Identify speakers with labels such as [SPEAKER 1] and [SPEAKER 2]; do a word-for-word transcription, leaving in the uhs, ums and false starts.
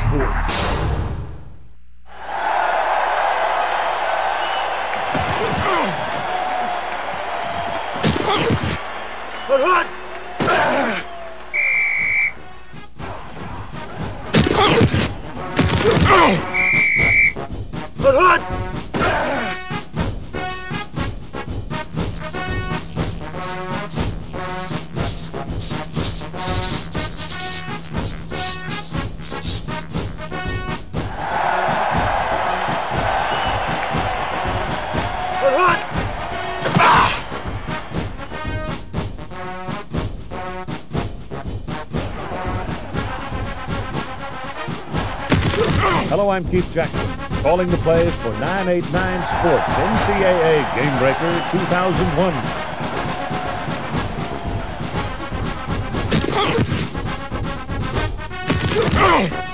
[SPEAKER 1] Sports. Hello, I'm Keith Jackson, calling the plays for nine eighty-nine Sports N C double A Gamebreaker two thousand one.